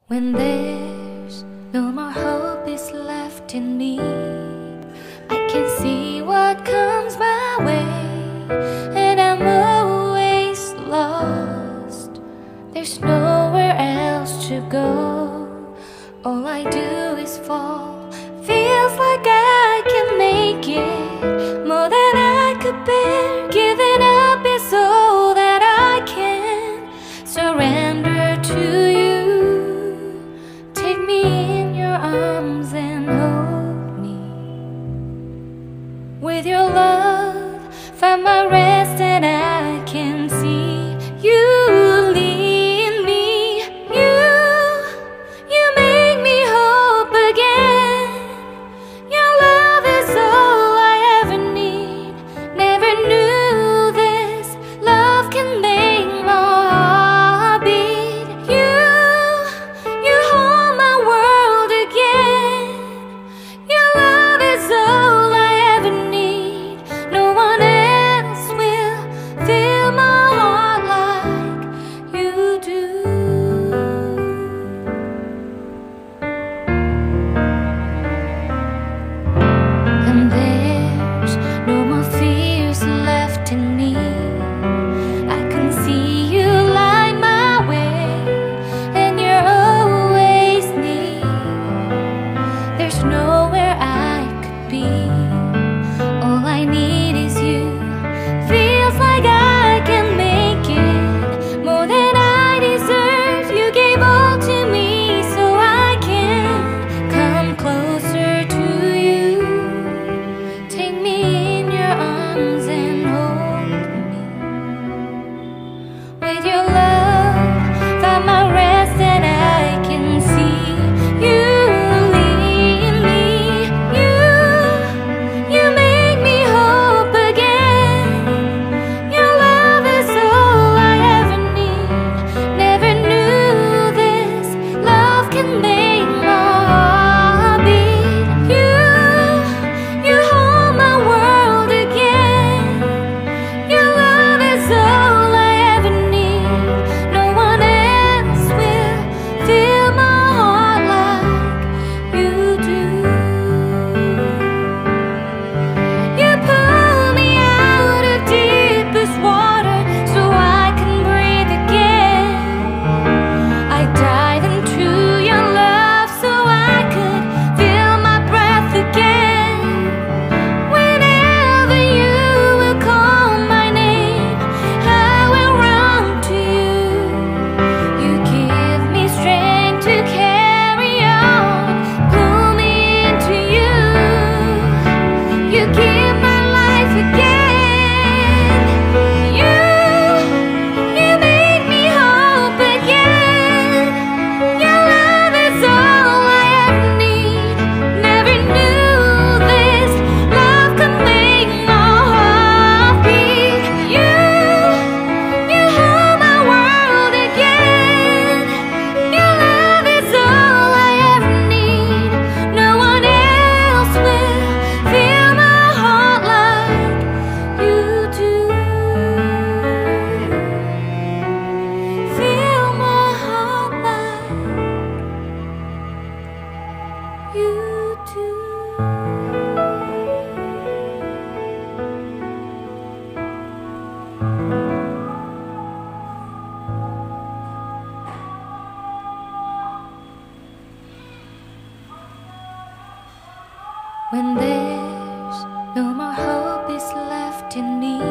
When there's no more hope is left in me, I can see what comes my way, and I'm always lost. There's nowhere else to go. All I do is fall. Feels like I can make it more than I could bear. Giving up is all that I can surrender to you. Take me in your arms and hold me. With your love, find my rest, and I can see you lead me. You make me hope again. Your love is all I ever need. Never knew this love can make my heart beat. You hold my world again. Your love is all I ever need. No one else will fill my heart like you do. And there's no more fears left in me. I can see you light my way, and you're always near. There's nowhere I could be. All I need is you. Feels like I can make it more than I deserve. You gave all to me so I can come closer to you. Take me in your arms and hold me. With your love, find my rest, and I can see you lead me. You make me hope again. Your love is all I ever need. Never knew this love can make my heart beat. You hold my world again. Your love is all I ever need. No one else will fill my heart like you do. You pull me out of deepest water so I can breathe again. I dive into your love so I could feel my breath again. Whenever you will call my name, I will run to you. You give me strength to carry on. Pull me into you. You give my life again. You make me hope again. Your love is all I ever need. Never knew this love could make my heart beat. You hold my world again. Your love is all I ever need. No one else will fill my heart like you do. Fill my heart like you do. When there's no more hope is left in me,